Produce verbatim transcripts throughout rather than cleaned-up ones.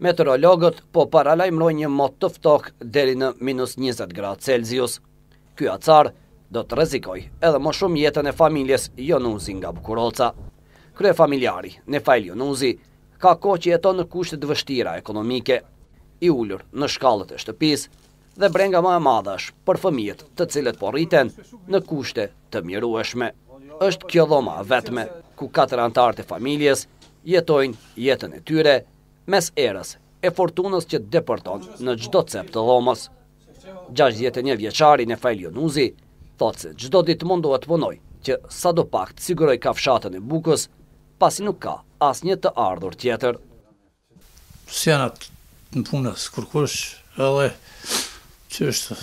Meteorologët po paralajmërojnë një mot të ftokë deri në minus njëzet gradë Celsius. Ky acar do të rrezikoj edhe më shumë jetën e familjes Jonuzi nga Bukuroca. Kryefamiljari Nefail Jonuzi ka kohë që jeton në kushte të vështira ekonomike, i ulur në shkallët e shtëpisë dhe brenga më e madhe është për fëmijët të cilët po rriten në kushte të mjerueshme. Është kjo dhoma vetme ku katër anëtarët e familjes jetojnë jetën e tyre mes erës e fortunës që depërton në çdo cep të dhomës. gjashtëdhjetë e një vjeçari Nefail Jonuzi thotë se çdo ditë mundohet të punoj që sadopak të siguroj kafshatën e bukës, pasi nuk ka asnjë të ardhur tjetër. Sjanat në punës kërkush edhe që është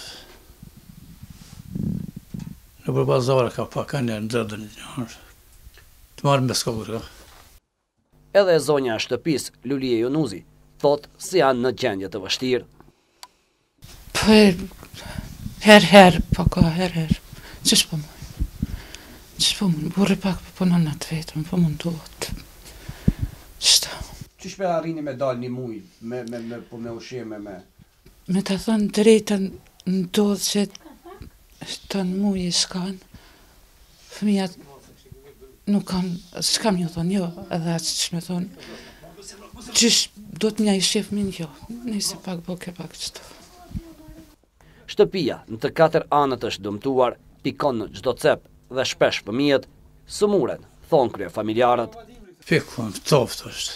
në për bazara ka pak anë në dredën të marrë me skogurë. Edhe zonja e shtëpisë Lulije Jonuzi thotë se janë në gjendje të vështirë. Po her her, po ka her her. Ç'është po më? Ç'është po më? Burri pak po punon atë vetëm, po mundohet. Ç'është? Ç'është për arrini me dalë një muj, me, me, me, po me ushqime, me... Me të thënë drejtën, ndodhë që të në muj i s'kan, fëmijat nuk kam, s'kam një thonë, jo, edhe atë që me thonë, qysh do të mja i shef min, jo, nëse pak boke pak qëto. Shtëpia në të katër anët është dëmtuar, pikon në çdo cep dhe shpesh fëmijët sëmuren, thonë kryefamiljarët. Pikon, toftë është,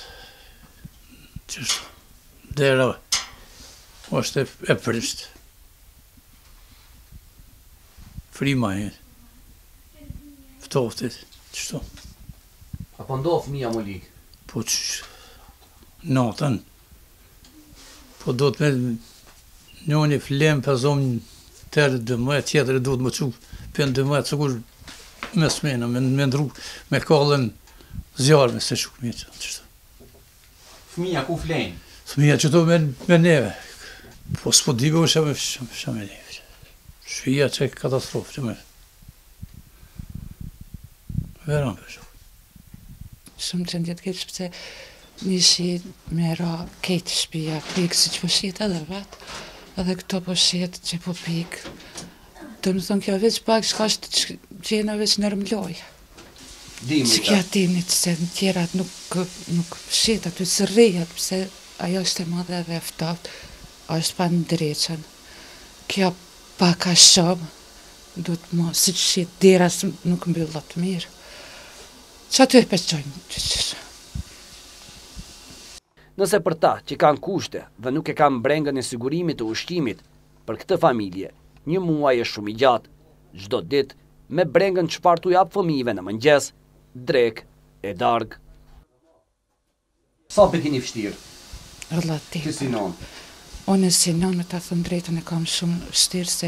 qështë, dera, është e prishtë. Frima e, ftoftit, qështu. Apo ndohë fëmija më ligë? Po që, natën, po do të me njoni flem për zonë tërë dë mëjë, tjetër e do të më qu për dë mëjë, cëkur me smena, me, me ndru, me kallën zjarë me se shukë mjetë, qështu. Fëmija ku flenë? Fëmija që do me, me neve, po s'po dibe u shame, shame, shame neve. Shpia që e katastrofë që me. Veran për shumë. Shumë që ndjetë këtë shpëse një shi me ra kejtë shpia, pikë si që po shjetë edhe vetë, edhe këto po shjetë që po pikë. Të më thonë kjo veç pak shka është që jena veç në rëmloj. Dimri që kja dimnit se në tjerat nuk, nuk shjetë aty së rejat, pëse ajo është e madhe edhe eftat, është pa në dreqen. Kjo pak a shumë, do të më, si që shjetë dera nuk mbyllat mirë. Që aty e përqojnë që qështë. Nëse për ta që kanë kushte dhe nuk e kanë brengën e sigurimit të ushqimit, për këtë familje, një muaj është shumë i gjatë, çdo ditë me brengën çfarë t'u jap fëmijëve në mëngjes, drek e darkë. Sa për keni vështirë? Relativ. Ti si non? Unë si non, me ta thënë drejtën e kam shumë vështirë se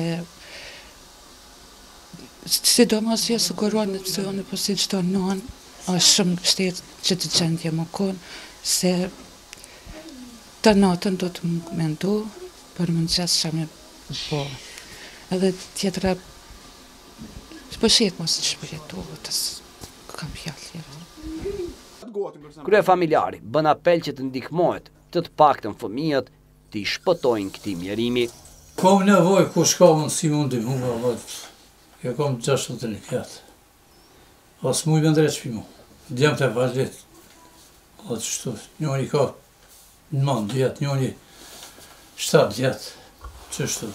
sidomos jo siguruan se unë po si çdo non, është shumë vështirë që të gjendje më konë, se të natën do të më mendu, për më në qesë që me po. Edhe tjetëra, po shetë mos që po jetu, të kam pjallë. Kryefamiljari bën apel që të ndihmohet të të paktën fëmijët të i shpëtojnë këtij mjerimi. Kom nevoj, ku shka unë si mundi mu, kjo kom gjashtëdhjetë e një kjatë. As mu i vendre që mu, djemë të valet, o të qështu, njëri ka në mandë djetë, njëri shtatë djetë, qështu,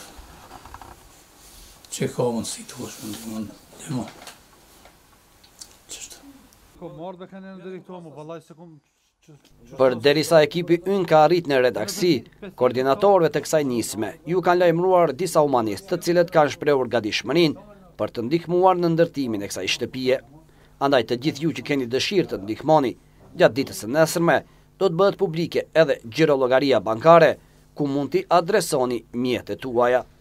që ka unë si të është mundi mu, dhe mu, qështu. Për derisa ekipi ynë ka arrit në redaksi, koordinatorëve të kësaj nisme ju kanë lajmëruar disa humanistë të cilët kanë shprehur gatishmërinë për të ndihmuar në ndërtimin e kësaj shtëpie. Andaj të gjithë ju që keni dëshirë të ndihmoni, gjatë ditës së nesërme do të bëhet publike edhe gjirollogaria bankare ku mund t'i adresoni mjetet tuaja.